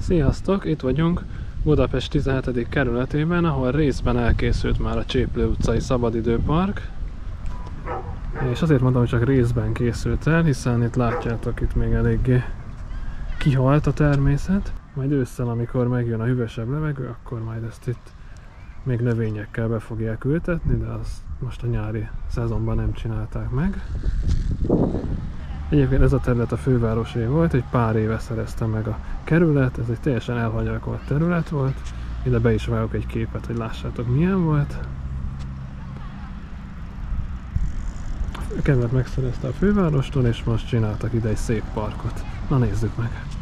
Sziasztok! Itt vagyunk Budapest 17. kerületében, ahol részben elkészült már a Cséplő utcai szabadidőpark. És azért mondom, hogy csak részben készült el, hiszen itt látjátok, itt még eléggé kihalt a természet. Majd ősszel, amikor megjön a hűvösebb levegő, akkor majd ezt itt még növényekkel be fogják ültetni, de azt most a nyári szezonban nem csinálták meg. Egyébként ez a terület a fővárosé volt, egy pár éve szerezte meg a kerület, ez egy teljesen elhanyagolott terület volt. Ide be is vágok egy képet, hogy lássátok milyen volt. A kerület megszerezte a fővárostól, és most csináltak ide egy szép parkot. Na nézzük meg!